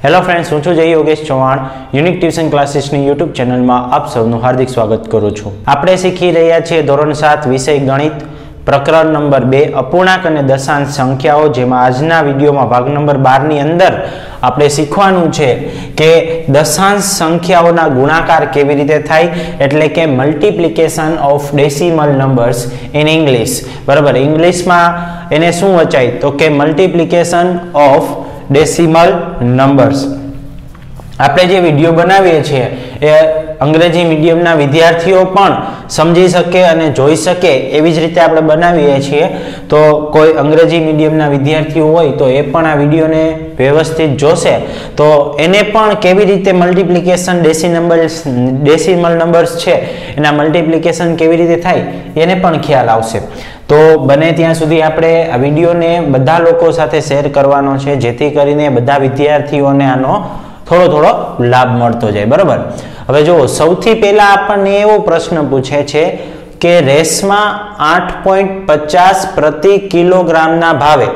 Hello friends, हूँ छुं जययोगेश चौहान यूनिक ट्यूशन क्लासेस ની YouTube ચેનલ માં આપ સૌનું હાર્દિક સ્વાગત કરું છું। આપણે શીખી રહ્યા છીએ ધોરણ 7 વિષય ગણિત પ્રકરણ નંબર 2 અપૂર્ણાંક અને દશાંશ સંખ્યાઓ, જેમાં આજના વિડિયોમાં ભાગ નંબર 12 ની અંદર આપણે શીખવાનું છે કે દશાંશ સંખ્યાઓના ગુણાકાર કેવી રીતે થાય, એટલે કે multiplication of decimal numbers in English. બરાબર, ઇંગ્લિશમાં એને શું વચાય તો કે મલ્ટીપ્લિકેશન ઓફ डेसिमल नंबर्स। आपणे जे विडियो बनावीए छीए ए अंग्रेजी मीडियमना विद्यार्थीओ पण समझी सके अने जोई सके एवी ज रीते आपणे बनावीए छीए। तो कोई अंग्रेजी मीडियमना विद्यार्थीओ होय तो ए पण आ विडियोने व्यवस्थित जोशे तो एने पण केवी रीते मल्टीप्लिकेशन डेसिमल नंबर्स छे एना मल्टीप्लिकेशन केवी रीते थाय एने पण ख्याल आवशे। तो बने त्यां सुधी आपणे आ विडियोने बधा लोको साथे शेर करवानो छे, जेथी करीने बधा विद्यार्थीओने आनो थोड़ो थोड़ो लाभ मळतो जाय। बराबर, हवे जो सौथी पहेला आपणे एवो प्रश्न पूछे छे के रेसमां 8.50 प्रति किलोग्रामना भावे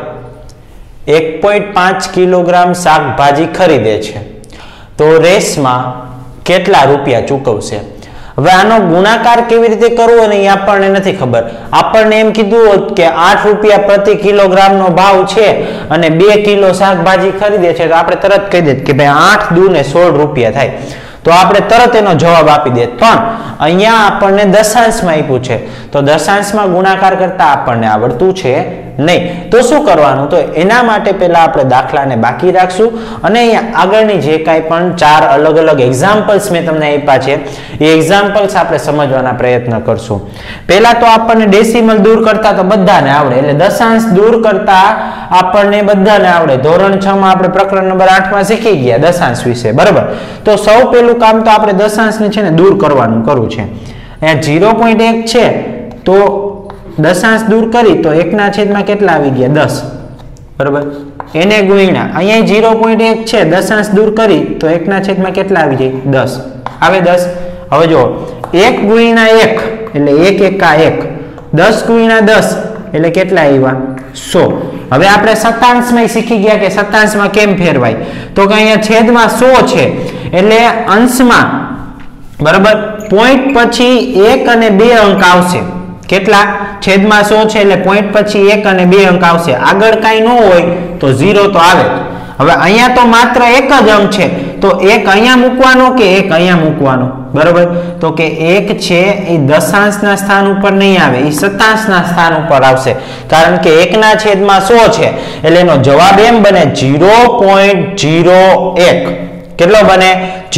1.5 किलोग्राम शाकभाजी खरीदे छे तो रेसमां केटला रूपिया चूकवशे। હવે આનો ગુણાકાર કેવી રીતે કરવો ને એ આપણને નથી ખબર। આપણને એમ કીધું હોત કે 8 રૂપિયા પ્રતિ કિલોગ્રામ નો ભાવ છે અને 2 કિલો શાકભાજી ખરીદે છે તો આપણે તરત કહી દેત કે ભાઈ 8 દુ ને 16 રૂપિયા થાય, તો આપણે તરત એનો જવાબ આપી દેત। પણ અહીંયા આપણને દશાંશમાં આપ્યું છે તો દશાંશમાં ગુણાકાર કરતા આપણને આવડતું છે नहीं। तो शू करवानुं, तो एना माटे पहेला आपणे दाखलाने बाकी राखशुं अने अहींया आगळनी जे कांई पण 4 अलग अलग एक्जाम्पल्स मैं तमने आप्या छे ए एक्जाम्पल्स आपणे समजवाना प्रयत्न करशुं। पहेला तो आपणे डेसिमल दूर करता तो बधाने आवडे, एटले दशांश दूर करता आपणे बधाने आवडे। धोरण 6 मां आपणे प्रकरण नंबर 8 मां शीखी गया दशांश विषे। बराबर, तो सौ पहेलुं काम तो आपणे दशांशने छे ने दूर करवानुं करवुं छे। अहींया 0.1 छे तो दशांश दूर करी तो 1 ना छेद में केटला आवी गया 10। बराबर, एने गुण्या अहींया 0.1 छे, दशांश दूर करी तो 1 ना छेद में केटला आवी जाय 10 आवे 10। हवे जो 1 गुण्या 1 એટલે 1 एका 1, 10 गुण्या 10 એટલે કેટલા આવ્યા 100। હવે આપણે શતાંશમાં શીખી ગયા કે શતાંશમાં કેમ ફેરવાય, તો કે અહીંયા છેદમાં 100 છે એટલે અંશમાં બરાબર પોઈન્ટ પછી 1 અને 2 અંક આવશે। કેટલા છેદમાં 100 છે એટલે પોઈન્ટ પછી 1 અને 2 અંક આવશે, આગળ કાઈ ન હોય તો 0 તો આવે। હવે અહીંયા તો માત્ર એક જ અંક છે તો 1 અહીંયા મૂકવાનો કે 1 અહીંયા મૂકવાનો। બરાબર, તો કે 1 છે એ દશાંશના સ્થાન ઉપર નહીં આવે, એ શતાંશના સ્થાન ઉપર આવશે, કારણ કે 1 ના છેદમાં 100 છે એટલે એનો જવાબ એમ બને 0.01। કેટલો બને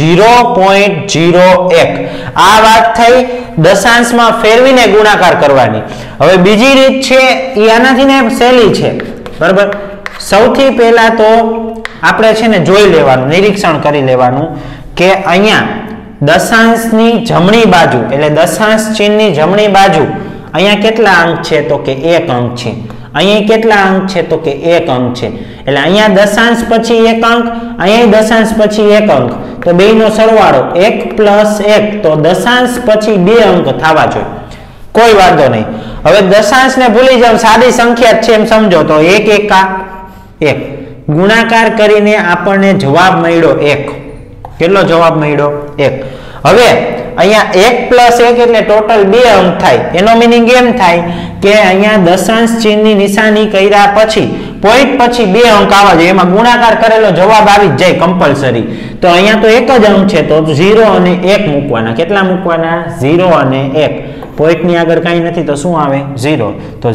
0.01। આ વાત થઈ દશાંશમાં ફેરવીને ગુણાકાર કરવાની। હવે બીજી રીત છે એ આનાથી ને સહેલી છે। બરાબર, સૌથી પહેલા તો આપણે છે ને જોઈ લેવાનું, નિરીક્ષણ કરી લેવાનું કે અહીંયા દશાંશની જમણી બાજુ એટલે દશાંશ ચિહ્નની જમણી બાજુ અહીંયા કેટલા અંક છે તો કે 1 અંક છે, અહીંયા કેટલા અંક છે તો કે 1 અંક છે, એટલે અહીંયા દશાંશ પછી 1 અંક, અહીંયા દશાંશ પછી 1 અંક, તો બેયનો સરવાળો 1 + 1 તો દશાંશ પછી 2 અંક થવા જોઈએ, કોઈ વાંધો નહીં। હવે દશાંશને ભૂલી જાવ, સાદી સંખ્યા છે એમ સમજો તો 1 એકા 1 ગુણાકાર કરીને આપણને જવાબ મળ્યો 1। કેટલો જવાબ મળ્યો 1। હવે અહીંયા 1 + 1 એટલે ટોટલ 2 અંક થાય, એનો મીનિંગ એમ થાય કે અહીંયા દશાંશ ચિહ્નની નિશાની કર્યા પછી પોઈન્ટ પછી 2 અંક આવવા જોઈએ, એમાં ગુણાકાર કરેલો જવાબ આવી જ જાય કમ્પલસરી। તો અહીંયા તો એક જ અંક છે તો 0 અને 1 મૂકવાના। કેટલા મૂકવાના 0 અને 1, પોઈન્ટની આગળ કાંઈ નથી તો શું આવે 0, તો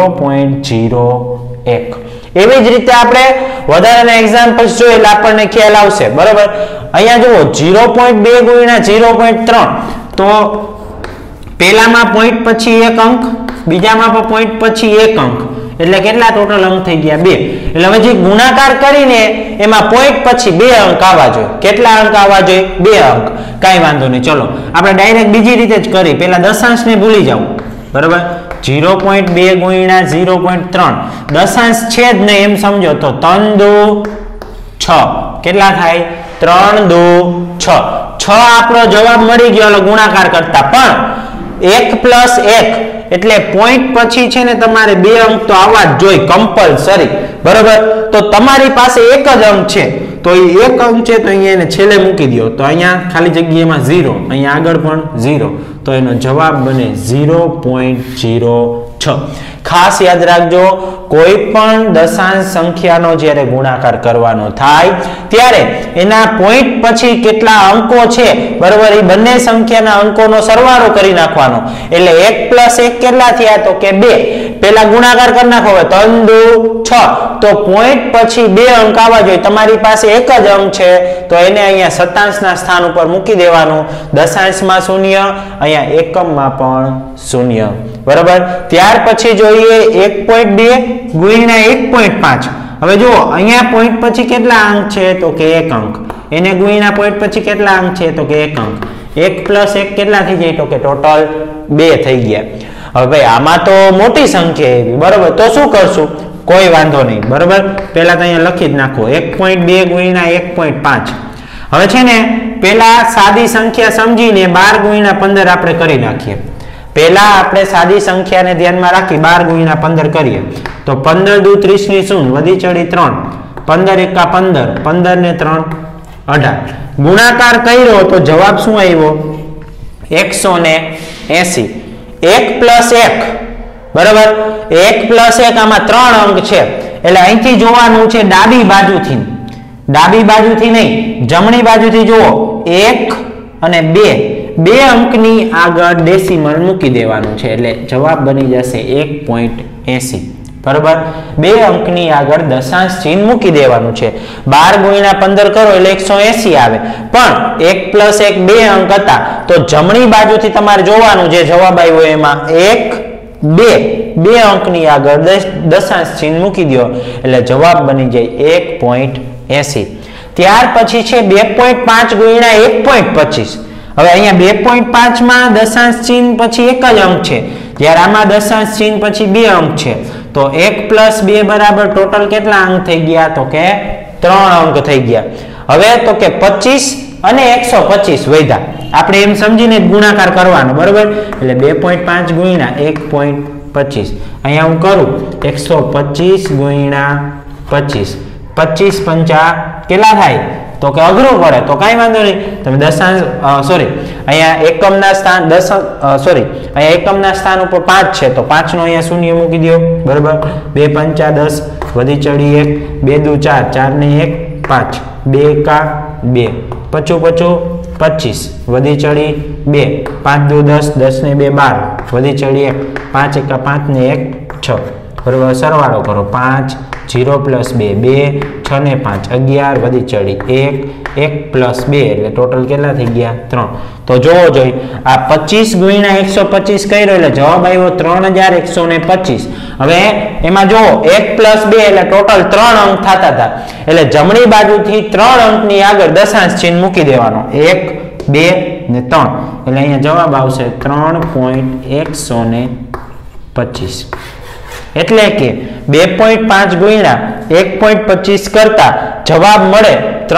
0.01। એવી જ રીતે આપણે વધારાના એક્ઝામ્પલ્સ જોઈએ એટલે આપણને ખ્યાલ આવશે। બરાબર, અહીંયા જુઓ 0.2 ગુણ્યા 0.3 તો પહેલામાં પોઈન્ટ પછી 1 અંક, બીજામાં પણ પોઈન્ટ પછી 1 અંક, એટલે કેટલા ટોટલ અંક થઈ ગયા 2। એટલે હવે જે ગુણાકાર કરીને એમાં પોઈન્ટ પછી 2 અંક આવવા જોઈએ। કેટલા અંક આવવા જોઈએ 2 અંક, કાંઈ વાંધો નહીં। ચલો આપણે ડાયરેક્ટ બીજી રીતે જ કરી, પહેલા દશાંશને ભૂલી જાવ। બરાબર, 0.2 ગુણ્યા 0.3 દશાંશ છે જ નહીં એમ સમજો તો 3 દુ 6 કેટલા થાય 3 દુ 6 6 આપણો જવાબ મળી ગયો ગુણાકાર કરતા। પણ 1 + 1 એટલે પોઈન્ટ પછી છે ને તમારે 2 અંક તો આવવા જ જોઈએ કમ્પલસરી। બરોબર, તો તમારી પાસે એક જ અંક છે તો એ એક અંક છે, તો અહીંયા એને છેલ્લે મૂકી દો, તો અહીંયા ખાલી જગ્યામાં 0, અહીંયા આગળ પણ 0, તો એનો જવાબ બને 0.06. ખાસ યાદ રાખજો, કોઈ પણ દશાંશ સંખ્યાનો જ્યારે ગુણાકાર કરવાનો થાય ત્યારે એના પોઈન્ટ પછી કેટલા અંકો છે, બરાબર, એ બંને સંખ્યાના અંકોનો સરવાળો કરી નાખવાનો. એટલે 1 + 1 કેટલા થયા, તો કે 2. પેલા ગુણાકાર કરી નાખો, 3 × 2 = 6, તો પોઈન્ટ પછી 2 અંક આવવા જોઈએ. તમારી પાસે એક જ અંક છે, તો એને અહીંયા શતાંશના સ્થાન ઉપર મૂકી દેવાનું. દશાંશમાં 0, અહીંયા એકમમાં પણ 0, બરાબર. ત્યાર પછી જોઈએ 1.2 × 1.5. હવે જુઓ, અહીંયા પોઈન્ટ પછી કેટલા અંક છે, તો કે 1 અંક. એને ગુણ્યા પોઈન્ટ પછી કેટલા અંક છે, તો કે 1 અંક. 1 + 1 કેટલા થઈ જાય, તો કે ટોટલ 2 થઈ ગયા. હવે ભાઈ આમાં તો મોટી સંખ્યા એવી, બરાબર, તો શું કરશું, કોઈ વાંધો નહીં, બરાબર. પહેલા તો અહીંયા લખી જ નાખો 1.2 × 1.5. હવે છે ને પહેલા સાદી સંખ્યા સમજીને 12 × 15 આપણે કરી નાખીએ. પહેલા આપણે સાદી સંખ્યાને ધ્યાનમાં રાખી 12 × 15 કરીએ, તો 15 × 2 = 30 ની શૂન્ય, વધી ચડી 3, 15 × 1 = 15, 15 ને 3 = 18. ગુણાકાર કર્યો તો જવાબ શું આવ્યો, 180. 1 + 1, બરાબર, 1 + 1 આમાં 3 અંક છે, એટલે અહીંથી જોવાનું છે ડાબી બાજુથી, ડાબી બાજુથી નહીં, જમણી બાજુથી જુઓ, 1 અને 2 અંકની આગળ ડેસિમલ મૂકી દેવાનું છે, એટલે જવાબ બની જશે 1.80, બરાબર. 2 અંકની આગળ દશાંશ ચિહ્ન મૂકી દેવાનું છે. 12 × 15 કરો એટલે 180 આવે, પણ 1 + 1 2 અંક હતા, તો જમણી બાજુથી તમારે જોવાનું, જે જવાબ આવ્યો એમાં 1 2 અંકની આગળ દશાંશ ચિહ્ન મૂકી દો, એટલે જવાબ બની જાય 1.80. ત્યાર પછી છે 2.5 × 1.25. હવે અહીંયા 2.5 માં દશાંશ ચિહ્ન પછી એક જ અંક છે, જ્યારે આમાં દશાંશ ચિહ્ન પછી 2 અંક છે, તો 1 + 2 બરાબર ટોટલ કેટલા અંક થઈ ગયા, તો કે 3 અંક થઈ ગયા. હવે તો કે 25 અને 125 વધ્યા, આપણે એમ સમજીને ગુણાકાર કરવાનો, બરાબર. એટલે 2.5 × 1.25, અહીંયા હું કરું 125 × 25, 25 પંચા કેટલા થાય, તો કે અઘરું પડે, તો કાંઈ વાંધો નહીં, તમે દશાંશ અહીંયા એકમના સ્થાન અહીંયા એકમના સ્થાન ઉપર 5 છે, તો 5 નો અહીંયા શૂન્ય મૂકી દો, બરાબર. 2 પંચા 10, વધી ચડી 1, 2 × 4, 4 ને 1 5, 2 × 2, 25 25, વધી ચડી 2, 5 × 10, 10 ને 2 12, વધી ચડી 1, 5 × 5 ને 1 6, બરાબર. સરવાળો કરો, 5 0 + 2 2, 6 ને 5 11, વધી ચડી 1, 1 + 2 એટલે ટોટલ કેટલા થઈ ગયા, 3. તો જોવો જોઈએ, આ 25 × 125 કર્યો એટલે જવાબ આવ્યો 3125. હવે એમાં જો 1 + 2 એટલે ટોટલ 3 અંક થતા હતા, એટલે જમણી બાજુથી 3 અંકની આગળ દશાંશ ચિહ્ન મૂકી દેવાનો, 1 2 ને 3, એટલે અહીંયા જવાબ આવશે 3.125. એટલે કે 2.5 × 1.25 કરતા જવાબ મળે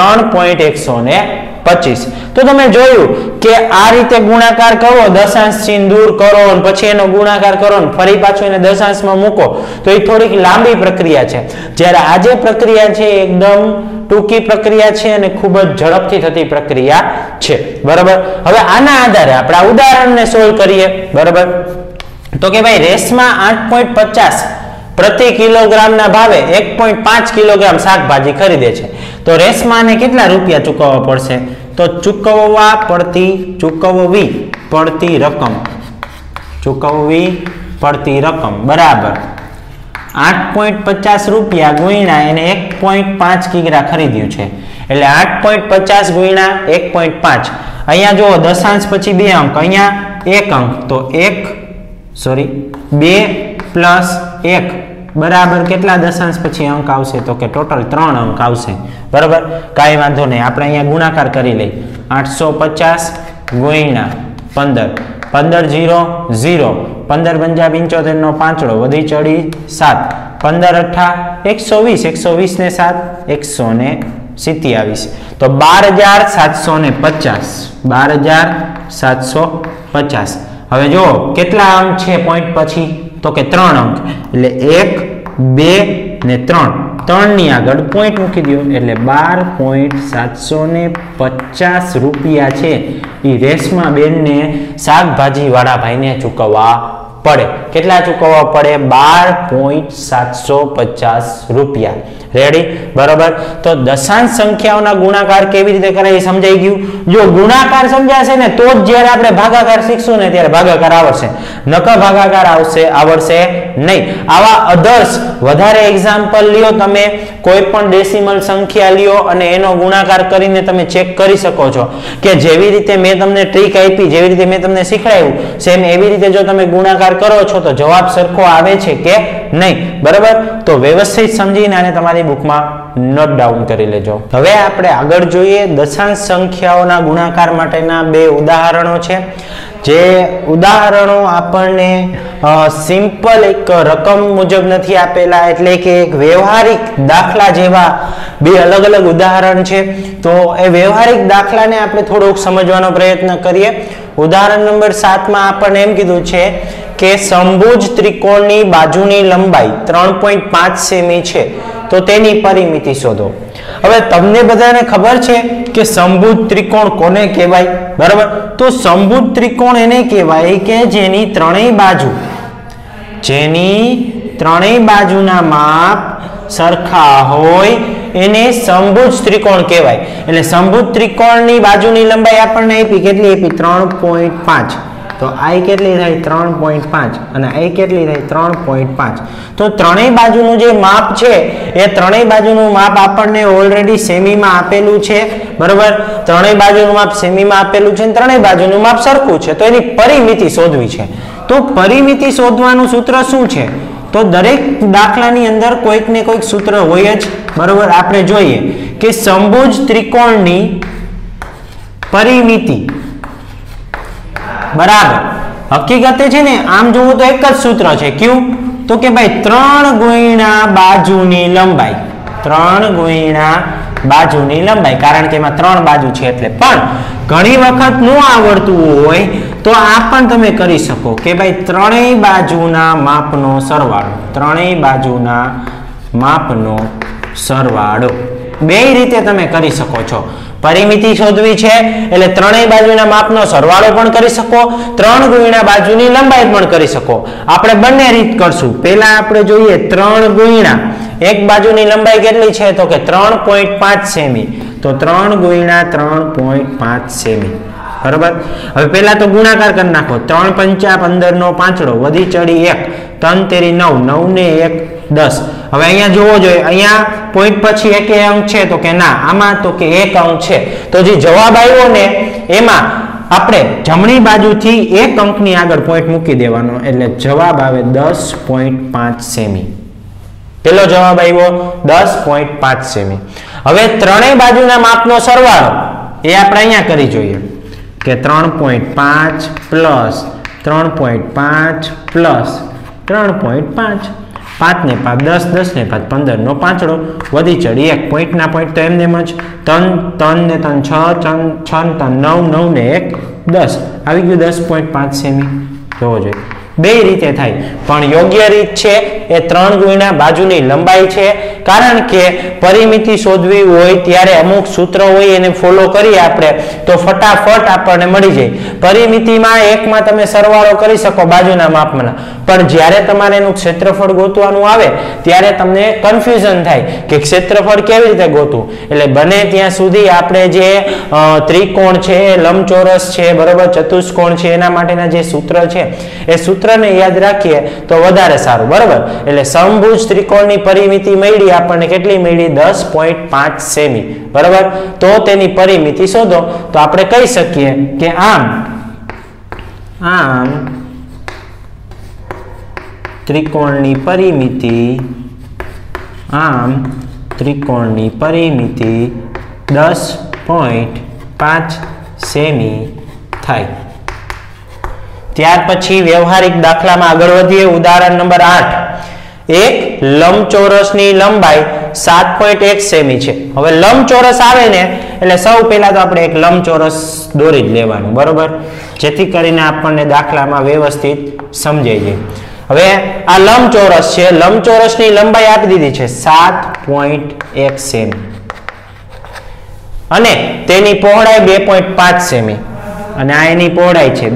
3.125. તો તમે જોયું કે આ રીતે ગુણાકાર કરો, દશાંશ ચિહ્ન દૂર કરો અને પછી એનો ગુણાકાર કરો ને ફરી પાછું એને દશાંશમાં મૂકો, તો એ થોડીક લાંબી પ્રક્રિયા છે. જ્યારે આ જે પ્રક્રિયા છે એકદમ ટૂંકી પ્રક્રિયા છે અને ખૂબ જ ઝડપથી થતી પ્રક્રિયા છે, બરાબર. હવે આના આધારે આપણે આ ઉદાહરણને સોલ્વ કરીએ, બરાબર. તો કે ભાઈ રેસમાં 8.50 પ્રતિ કિલોગ્રામના ભાવે 1.5 કિલોગ્રામ શાકભાજી ખરીદે છે, તો રેસમાં ને કેટલા રૂપિયા ચૂકવવા પડશે, તો ચૂકવવી પડતી રકમ બરાબર 8.50 રૂપિયા ગુણ્યા એને 1.5 કિગ્રા ખરીદ્યું છે, એટલે 8.50 ગુણ્યા 1.5. અહીંયા જો દશાંશ પછી 2 અંક, અહીંયા 1 અંક, તો 2 + 1 બરાબર કેટલા દશાંશ પછી અંક આવશે, તો કે ટોટલ 3 અંક આવશે, બરાબર. કાંઈ વાંધો નહીં, આપણે અહીંયા ગુણાકાર કરી લઈએ. 850 ગુણ્યા 15, 15 0 0, 15 પંજા 75 નો પાંચડો, વધી ચડી 7, 15 અઠા 120, 120 ને 7 127, તો 12750, 12750. હવે જો કેટલા અંક છે પોઈન્ટ પછી, તો કે 3 અંક, એટલે 1 2 ને 3 ની આગળ પોઈન્ટ મૂકી દો એટલે 12.750 રૂપિયા છે એ રેશમા બેનને શાકભાજી વાળા ભાઈને ચૂકવવા પડે. કેટલા ચૂકવવા પડે? 12.750 રૂપિયા. રેડી? બરોબર. તો દશાંશ સંખ્યાઓના ગુણાકાર કેવી રીતે કરાય એ સમજાઈ ગયું. જો ગુણાકાર સમજાશે ને તો જ જ્યારે આપણે ભાગાકાર શીખશું ને ત્યારે ભાગાકાર આવડશે, નકર ભાગાકાર આવડશે નહીં. આવા અધર્સ વધારે એક્ઝામ્પલ લ્યો, તમે કોઈ પણ ડેસિમલ સંખ્યા લ્યો અને એનો ગુણાકાર કરીને તમે ચેક કરી શકો છો કે જેવી રીતે મેં તમને ટ્રીક આપી, જેવી રીતે મેં તમને શીખવાડ્યું સેમ એવી રીતે જો તમે ગુણાકાર કરો છો તો જવાબ સરખો આવે છે કે નહીં. બરાબર? તો વ્યવસ્થિત સમજીને આને તમારી બુકમાં નોટ ડાઉન કરી લેજો. હવે આપણે આગળ જોઈએ દશાંશ સંખ્યાઓના ગુણાકાર માટેના બે ઉદાહરણો છે. જે ઉદાહરણો આપણને સિમ્પલ એક રકમ મુજબ નથી આપેલા, એટલે કે એક વ્યવહારિક દાખલા જેવા બે અલગ અલગ ઉદાહરણ છે. તો એ વ્યવહારિક દાખલાને આપણે થોડુંક સમજવાનો પ્રયત્ન કરીએ. ઉદાહરણ નંબર 7 માં આપણને એમ કીધું છે કે સમભુજ ત્રિકોણની બાજુની લંબાઈ 3.5 સેમી છે, તો તેની પરિમિતિ શોધો. હવે તમને બધાને ખબર છે કે સમભુજ ત્રિકોણ કોને કહેવાય? બરાબર? તો સમભુજ ત્રિકોણ એને કહેવાય કે જેની ત્રણેય બાજુના માપ સરખા હોય એને સમભુજ ત્રિકોણ કહેવાય. એટલે સમભુજ ત્રિકોણની બાજુની લંબાઈ આપણને આપી, કેટલી આપી? 3.5. તો આ કેટલી થાય? 3.5 અને આ કેટલી થાય? 3.5. તો ત્રણેય બાજુનું જે માપ છે એ ત્રણેય બાજુનું માપ આપણને ઓલરેડી સેમીમાં આપેલું છે. બરોબર? ત્રણેય બાજુનું માપ સેમીમાં આપેલું છે અને ત્રણેય બાજુનું માપ સરખું છે, તો એની પરિમિતિ શોધવી છે. તો પરિમિતિ શોધવાનું સૂત્ર શું છે? તો દરેક દાખલાની અંદર કોઈક ને કોઈક સૂત્ર હોય જ. બરોબર? આપણે જોઈએ કે સમભુજ ત્રિકોણની પરિમિતિ બરાબર હકીકતે છે ને આમ જોવું તો એક જ સૂત્ર છે. કયું? તો કે ભાઈ 3 ગુણ્યા બાજુની લંબાઈ. 3 ગુણ્યા બાજુની લંબાઈ, કારણ કે એમાં 3 બાજુ છે એટલે. પણ ઘણી વખત ન આવડતું હોય તો આ પણ તમે કરી શકો કે ભાઈ ત્રણેય બાજુના માપનો સરવાળો. ત્રણેય બાજુના માપનો સરવાળો બે રીતે તમે કરી શકો છો. પરિમિતિ શોધવી છે એટલે ત્રણેય બાજુના માપનો સરવાળો પણ કરી શકો, 3 ગુણ્યા બાજુની લંબાઈ પણ કરી શકો. આપણે બંને રીત કરશું. પહેલા આપણે જોઈએ 3 ગુણ્યા એક બાજુની લંબાઈ કેટલી છે? તો કે 3.5 સેમી. તો 3 ગુણ્યા 3.5 સેમી. બરાબર? હવે પહેલા તો ગુણાકાર કરી નાખો. 3 પંચા 15 નો પાંચડો, વધી ચડી 1, 3 તેરી 9, 9 ને 1 10. હવે અહીંયા જોવો જોઈએ, અહીંયા પોઈન્ટ પછી એક અંક છે તો કે ના, આમાં તો કે એક અંક છે. તો જે જવાબ આવ્યો ને એમાં આપણે જમણી બાજુથી એક અંકની આગળ પોઈન્ટ મૂકી દેવાનો, એટલે જવાબ આવે 10.5 સેમી. પેલો જવાબ આવ્યો 10.5 સેમી. હવે ત્રણેય બાજુના માપનો સરવાળો એ આપણે અહીંયા કરી જોઈએ કે 3.5 પ્લસ 3.5 પ્લસ 3.5, 5 ને 5 10, 10 ને 5 15 નો પાંચડો, વધી ચડી 1. પોઈન્ટના પોઈન્ટ તો એમને જ 3 ને 3 6, 6 ને 3 9, 9 ને 1 10. આવી ગયું 10.5 સેમી. જોવો જોઈએ બે રીતે થાય, પણ યોગ્ય રીત છે એ 3 ગુણ્યા બાજુની લંબાઈ છે. કારણ કે પરિમિતિ શોધવી હોય ત્યારે અમુક સૂત્ર હોય એને ફોલો કરીએ આપણે તો ફટાફટ આપણને મળી જાય. પરિમિતિમાં એકમાં તમે સરવાળો કરી શકો બાજુના માપમાં, પણ જ્યારે તમારે એનું ક્ષેત્રફળ ગોતવાનું આવે ત્યારે તમને કન્ફ્યુઝન થાય કે ક્ષેત્રફળ કેવી રીતે ગોતવું. એટલે બને ત્યાં સુધી આપણે જે ત્રિકોણ છે, લંબચોરસ છે, બરોબર, ચતુષ્કોણ છે, એના માટેના જે સૂત્ર છે એ સૂત્રને યાદ રાખીએ તો વધારે સારું. બરોબર? એટલે સમભુજ ત્રિકોણની પરિમિતિ મળી આપણને કેટલી મળી? 10.5 સેમી. બરોબર? તો તેની પરિમિતિ શોધો. તો આપણે કહી શકીએ કે આમ ત્રિકોણની પરિમિતિ 10.5 સેમી થાય. ત્યાર પછી વ્યવહારિક દાખલામાં આગળ વધીએ. ઉદાહરણ નંબર 8. એક લંબચોરસની લંબાઈ 7.1 સેમી છે. હવે લંબચોરસ આવે ને એટલે સૌ પહેલા તો આપણે એક લંબચોરસ દોરી જ લેવાનું. બરોબર? જેથી કરીને આપણને દાખલામાં વ્યવસ્થિત સમજાઈ જાય. હવે આ લંબચોરસ છે, લંબચોરસની લંબાઈ આપી દીધી છે 7.1 સેમી અને તેની પહોળાઈ 2.5 સેમી અને આ એની પહોળાઈ છે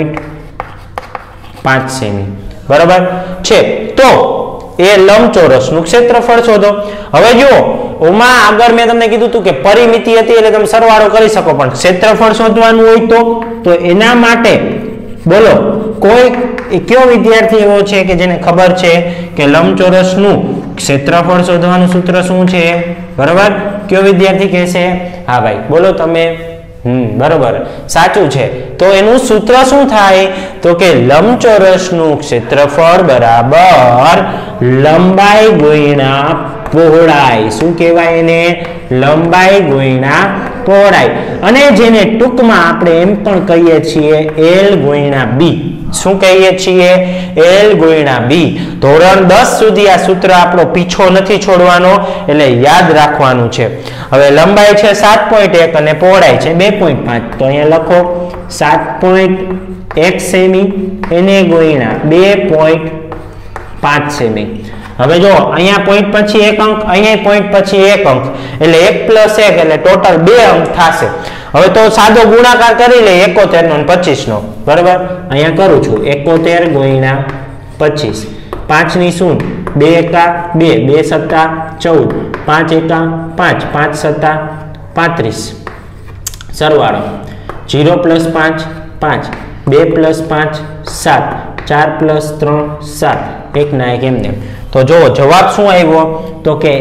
2.5 સેમી બરાબર છે. તો એ લંબચોરસનું ક્ષેત્રફળ શોધો. હવે જુઓ ઓમાં આગળ મેં તમને કીધું હતું કે પરિમિતિ હતી એટલે તમે સરવાળો કરી શકો, પણ ક્ષેત્રફળ શોધવાનું હોય તો એના માટે બોલો કોઈ કયો વિદ્યાર્થી એવો છે કે જેને ખબર છે કે લંબચોરસનું ક્ષેત્રફળ શોધવાનું સૂત્ર શું છે? બરાબર, કયો વિદ્યાર્થી કહેશે? હા ભાઈ બોલો તમે. બરોબર, સાચું છે. તો એનું સૂત્ર શું થાય? તો કે લંબચોરસનું ક્ષેત્રફળ બરાબર લંબાઈ ગુણ્યા પહોળાઈ. શું કહેવાય એને? લંબાઈ ગુણ્યા પહોળાઈ. અને જેને ટૂંકમાં આપણે એમ પણ કહીએ છીએ L ગુણ્યા B. શું કહીએ છીએ? L ગુણ્યા B. ધોરણ 10 સુધી આ સૂત્ર આપણો પીછો નથી છોડવાનો, એટલે યાદ રાખવાનું છે. હવે લંબાઈ છે 7.1 અને પહોળાઈ છે 2.5. તો અહીંયા લખો 7.1 સેમી એને ગુણ્યા 2.5 સેમી. હવે જો અહીંયા પોઈન્ટ પછી એક અંક, અહીંયા પોઈન્ટ પછી એક અંક, એટલે 1 + 1 એટલે ટોટલ 2 અંક થશે. હવે તો સાદો ગુણાકાર કરી લે 71 નો અને 25 નો. બરાબર, અહીંયા કરું છું 71 ગુણ્યા 25. 5 ની શું? 2 એકા 2, 2 સત્તા 14, 5 એકા 5, 5 સત્તા 35. સરવાળો 0 + 5 5, 2 + 5 7, 4 + 3 7, 1 ના 1 એમને. તો જો જવાબ શું આવ્યો? તો કે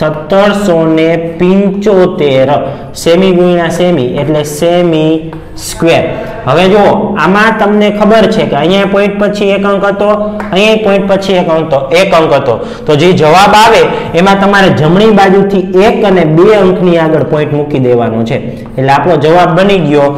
1775 સેમી ગુણ્યા સેમી એટલે સેમી સ્ક્વેર. હવે જો આમાં તમને ખબર છે કે અહીંયા પોઈન્ટ પછી એક અંક હતો, અહીંયા પોઈન્ટ પછી એક અંક હતો. તો જે જવાબ આવે એમાં તમારે જમણી બાજુથી 1 અને 2 અંકની આગળ પોઈન્ટ મૂકી દેવાનો છે. એટલે આપણો જવાબ બની ગયો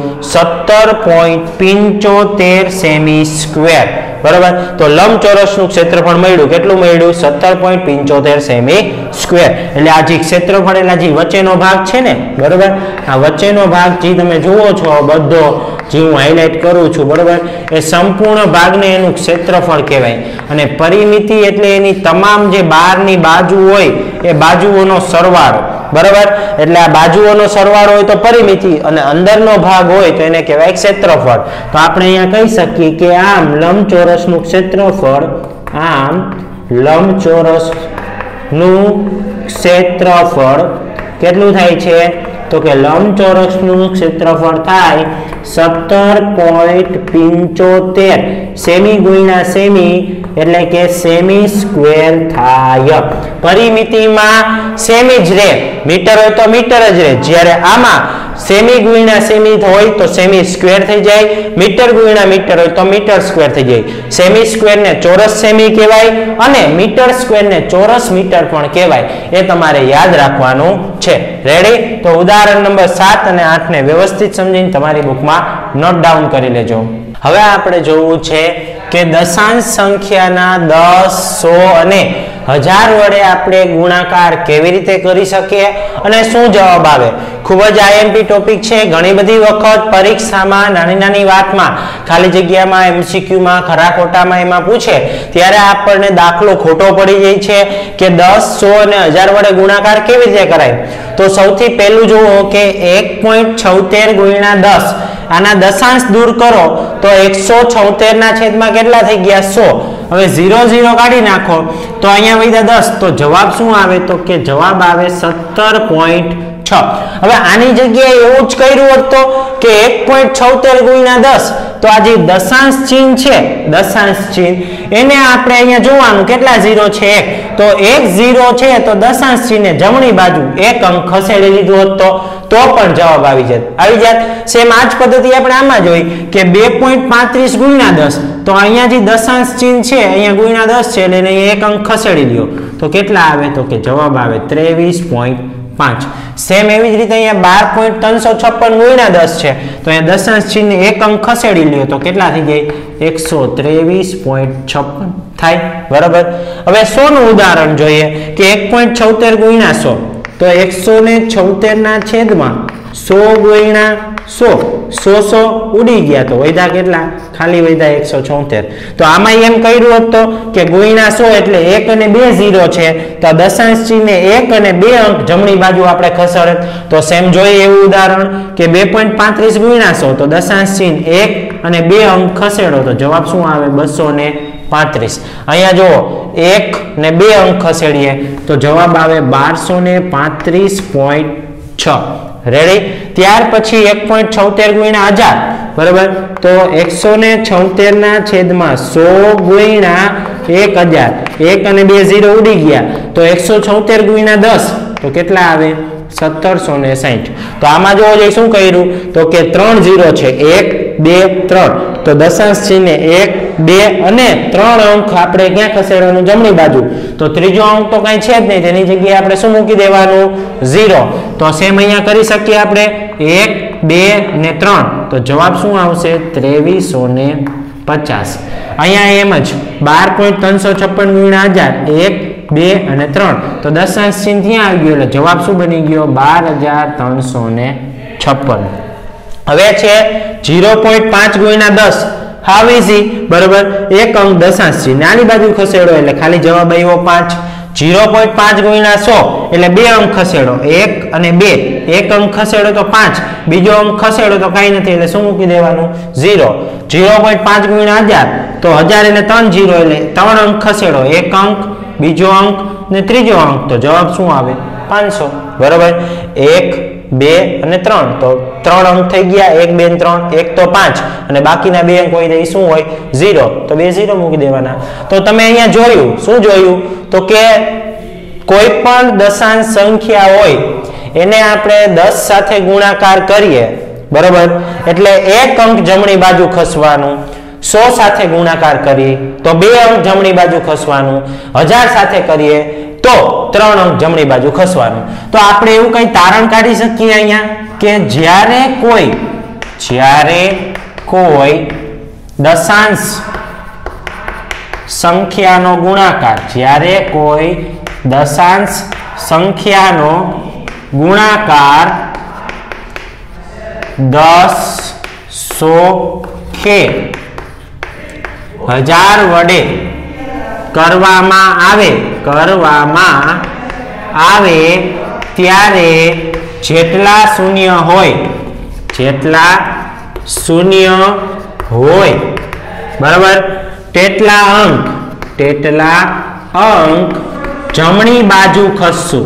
17.75 સેમી સ્ક્વેર. બરાબર, તો લંબચોરસનું ક્ષેત્રફળ મળ્યું. કેટલું મળ્યું? 17.75 સેમી સ્ક્વેર. એટલે આ જે ક્ષેત્રફળ એટલે જે વચ્ચેનો ભાગ છે ને, બરાબર, આ વચ્ચેનો ભાગ જે તમે જુઓ છો બધો જે હું હાઇલાઇટ કરું છું, બરાબર, એ સંપૂર્ણ ભાગને એનું ક્ષેત્રફળ કહેવાય. અને પરિમિતિ એટલે એની તમામ જે બહારની બાજુ હોય એ બાજુઓનો સરવાળો. બરાબર, એટલે આ બાજુઓનો સરવાળો હોય તો પરિમિતિ અને અંદરનો ભાગ હોય તો એને કહેવાય ક્ષેત્રફળ. તો આપણે અહીંયા કહી શકીએ કે આમ લંબચોરસનું ક્ષેત્રફળ, આમ લંબચોરસનું ક્ષેત્રફળ કેટલું થાય છે? તો કે લંબચોરસનું ક્ષેત્રફળ થાય 17.75 સેમી ગુણ્યા સેમી એટલે કે સેમી સ્ક્વેર થાય. પરિમિતિમાં સેમી જ રહે, મીટર હોય તો મીટર જ રહે. જ્યારે આમાં સેમી ગુણ્યા સેમી હોય તો સેમી સ્ક્વેર થઈ જાય, મીટર ગુણ્યા મીટર હોય તો મીટર સ્ક્વેર થઈ જાય. સેમી સ્ક્વેરને ચોરસ સેમી કહેવાય અને મીટર સ્ક્વેરને ચોરસ મીટર પણ કહેવાય. એ તમારે યાદ રાખવાનું છે. રેડી? તો ઉદાહરણ નંબર 7 અને 8 ને વ્યવસ્થિત સમજીને તમારી બુકમાં નોટ ડાઉન કરી લેજો. હવે આપણે જોવું છે કે દશાંશ સંખ્યાના 10, 100 અને 1000 વડે આપણે ગુણાકાર કેવી રીતે કરી શકીએ અને શું જવાબ આવે. ખૂબ જ આઈએમપી ટોપિક છે. ઘણી બધી વખત પરીક્ષામાં નાની વાતમાં, ખાલી જગ્યામાં, એમસીક્યુમાં, ખરા ખોટામાં એમાં પૂછે ત્યારે આપણને દાખલો ખોટો પડી જાય છે કે 10, 100 અને 1000 વડે ગુણાકાર કેવી રીતે કરાય. તો સૌથી પહેલું જુઓ કે 1.76 ગુણ્યા 10, આના દશાંશ દૂર કરો તો 176 ના છેદમાં કેટલા થઈ ગયા? 100. હવે 0 0 કાઢી નાખો તો અહીંયા વધ્યા 10. તો જવાબ શું આવે? તો કે જવાબ આવે 17.6. હવે આની જગ્યાએ એવું જ કર્યું હોત તો કે 1.76 ગુણ્યા 10, તો આ જે દશાંશ ચિહ્ન છે, દશાંશ ચિહ્ન એને આપણે અહીંયા જોવાનું કેટલા 0 છે? 1. તો 1 0 છે તો દશાંશ ચિહ્નને જમણી બાજુ એક અંક ખસેડી લીધું હોત તો પણ જવાબ આવી જાત. સેમ આ જ પદ્ધતિ આપણે આમાં જોઈ કે 2.35 ગુણ્યા 10, તો અહીંયા જે દશાંશ ચિહ્ન છે અહીંયા ગુણ્યા 10 છે એટલે એને એક અંક ખસેડી લ્યો તો કેટલા આવે? તો કે જવાબ આવે 23.5. સેમ એવી જ રીતે અહીંયા 12.356 ગુણ્યા 10 છે તો અહીંયા દશાંશ ચિહ્ન એક અંક ખસેડી લ્યો તો કેટલા થઈ જાય? 123.56 થાય. બરાબર, હવે 100 નું ઉદાહરણ જોઈએ કે 1.76 ગુણ્યા 100, તો 176 ના છેદમાં 100 ગુણ્યા 100 ઉડી ગયા તો વધ્યા કેટલા? ખાલી વધ્યા 176. તો આમાં એમ કર્યું હતું કે ગુણ્યા 100 એટલે 1 અને 2 0 છે, તો દશાંશ ચિહ્ને 1 અને 2 અંક જમણી બાજુ આપણે ખસેડ. તો સેમ જોઈએ એવું ઉદાહરણ કે 2.35 ગુણ્યા 100, તો દશાંશ ચિહ્ન 1 અને 2 અંક ખસેડો તો જવાબ શું આવે? 235. અહીંયા જો 1 ને 2 અંક ખસેડીએ તો જવાબ આવે 1235.6. રેડી? ત્યાર પછી 1.76 ગુણ્યા 1000, બરાબર? તો 176 ના છેદમાં 100 ગુણ્યા 1000, 1 અને 2 0 ઉડી ગયા તો 176 ગુણ્યા 10 તો કેટલા આવે? 1760. તો આમાં જો શું કર્યું તો કે 3 0 છે, 1 2 3, તો દશાંશ ચિહ્ને 1 2 અને 3 અંક આપણે ક્યાં ખસેડવાનું? જમણી બાજુ. તો ત્રીજો અંક તો કઈ છે જ નહીં, તેની જગ્યાએ આપણે શું મૂકી દેવાનું? 0. તો સેમ અહીંયા કરી શકીએ આપણે 1 2 ને 3, તો જવાબ શું આવશે? 2350. અહીંયા એમ જ 12.356 ગુણ્યા 1000, 1 2 અને 3, તો દશાંશ ચિહ્ન ત્યાં આવી ગયો એટલે જવાબ શું બની ગયો? 12356. હવે છે 0.5 ગુણ્યા 10, હાવ ઈઝી, બરાબર? એક અંક દશાંશ ચિહ્ન આની બાજુ ખસેડો એટલે ખાલી જવાબ આવ્યો 5. 0.5 ગુણ્યા 100 એટલે 2 અંક ખસેડો, 1 અને 2, એક અંક ખસેડો તો 5, બીજો અંક ખસેડો તો કઈ નથી એટલે શું મૂકી દેવાનું? 0. 0.5 ગુણ્યા 1000, તો 1000 એટલે 3 0 એટલે 3 અંક ખસેડો, એક અંક, બીજો અંક ને ત્રીજો અંક, તો જવાબ શું આવે? 500. બરાબર? 1 2 અને 3, તો 3 અંક થઈ ગયા, 1 2 3, 1 તો 5 અને બાકીના 2 અંક હોય તો શું હોય? 0. તો 2 0 મૂકી દેવાના. તો તમે અહીંયા જોયું, શું જોયું તો કે કોઈ પણ દશાંશ સંખ્યા હોય એને આપણે 10 સાથે ગુણાકાર કરીએ, બરાબર? એટલે એક અંક જમણી બાજુ ખસવાનું. 100 સાથે ગુણાકાર કરીએ તો 2 અંક જમણી બાજુ ખસવાનું. 1000 સાથે કરીએ તો 3 અંક જમણી બાજુ ખસવાનું. તો આપણે એવું કઈ તારણ કાઢી શકીએ અહીંયા કે જ્યારે કોઈ દશાંશ સંખ્યાનો ગુણાકાર, જ્યારે કોઈ દશાંશ સંખ્યાનો ગુણાકાર 10 100 કે 1000 વડે કરવામાં આવે ત્યારે જેટલા શૂન્ય હોય, બરાબર? તેટલા અંક જમણી બાજુ ખસશું,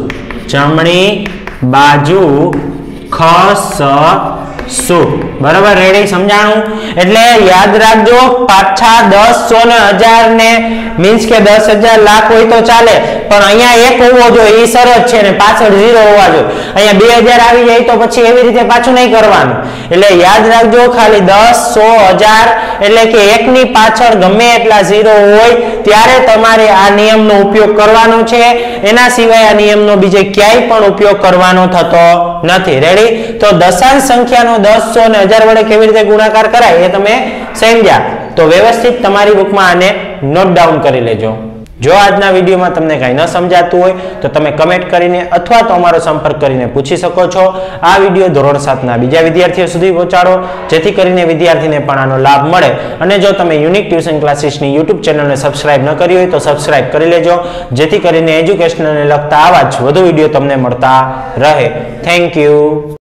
બરાબર? રેડી? સમજાણું? એટલે યાદ રાખજો, પાછા 10 100 ને 1000 ને મીન્સ કે 10,000 લાખ હોય તો ચાલે, પણ અહીંયા 1 હોવો જોઈએ, એ શરત છે, ને પાછળ 0 હોવા જોઈએ. અહીંયા 2000 આવી જાય તો પછી એવી રીતે પાછું નહીં કરવાનું. એટલે યાદ રાખજો, ખાલી 10 100 1000 એટલે કે 1 ની પાછળ ગમે એટલા 0 હોય ત્યારે તમારે આ નિયમનો ઉપયોગ કરવાનો છે. એના સિવાય આ નિયમનો બીજે ક્યાંય પણ ઉપયોગ કરવાનો થતો નથી. રેડી? તો દશાંશ સંખ્યાનો 10 100 અને 1000 વડે કેવી રીતે ગુણાકાર કરાય એ તમે સમજ્યા તો વ્યવસ્થિત તમારી બુકમાં આને નોટ ડાઉન કરી લેજો. જો આજના વિડીયોમાં તમને કંઈ ન સમજાતું હોય તો તમે કમેન્ટ કરીને અથવા તો અમારો સંપર્ક કરીને પૂછી શકો છો. આ વિડીયો ધોરણ 7 ના બીજા વિદ્યાર્થીઓ સુધી પહોંચાડો જેથી કરીને વિદ્યાર્થીને પણ આનો લાભ મળે. અને જો તમે યુનિક ટ્યુશન ક્લાસીસની YouTube ચેનલને સબસ્ક્રાઇબ ન કરી હોય તો સબસ્ક્રાઇબ કરી લેજો જેથી કરીને એજ્યુકેશનને લગતા આવા જ વધુ વિડીયો તમને મળતા રહે. Thank you.